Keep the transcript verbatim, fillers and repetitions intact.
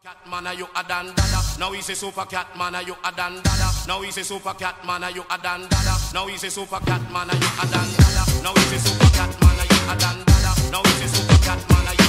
Cat man, are you a dan dada? Now he's a super cat man, are you a dan dada? Now he's a super cat man, are you a dan dada? Now he's a super cat man, are you a dan dada? Now he's a super cat man, are you a dan dada? Now he's a super cat man, are you